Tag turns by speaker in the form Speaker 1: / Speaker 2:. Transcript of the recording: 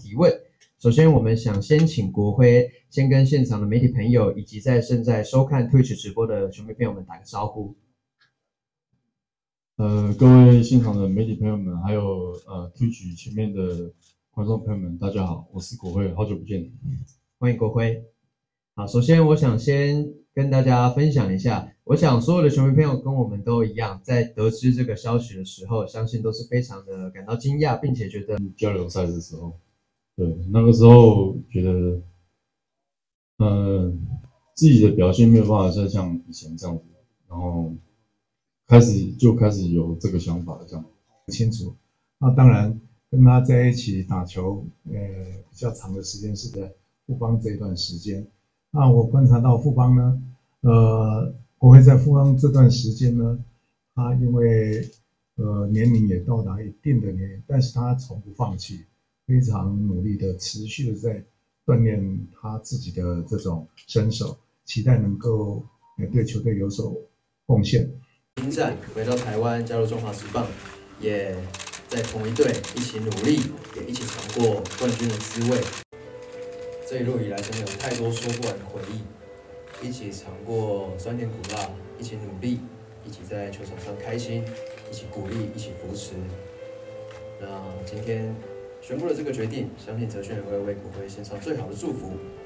Speaker 1: 提问。首先，我们想先请国辉先跟现场的媒体朋友以及正在收看 Twitch 直播的球迷朋友们打个招呼。
Speaker 2: 各位现场的媒体朋友们，还有Twitch 前面的观众朋友们，大家好，我是国辉，好久不见。
Speaker 1: 欢迎国辉。好，首先我想先跟大家分享一下，我想所有的球迷朋友跟我们都一样，在得知这个消息的时候，相信都是非常的感到惊讶，并且觉得
Speaker 2: 交流赛的时候，对，那个时候觉得，自己的表现没有办法再像以前这样子，然后开始有这个想法，这样
Speaker 3: 清楚。那当然跟他在一起打球，比较长的时间是在富邦这一段时间。那我观察到富邦呢，我会在富邦这段时间呢，他因为年龄也到达一定的年龄，但是他从不放弃，非常努力的持续的在锻炼他自己的这种身手，期待能够对球队有所贡献。
Speaker 1: 新战回到台湾，加入中华职棒，也在同一队一起努力，也一起尝过冠军的滋味。这一路以来，真的有太多说不完的回忆，一起尝过酸甜苦辣，一起努力，一起在球场上开心，一起鼓励，一起扶持。那今天宣布了这个决定，相信哲轩也会为国辉献上最好的祝福。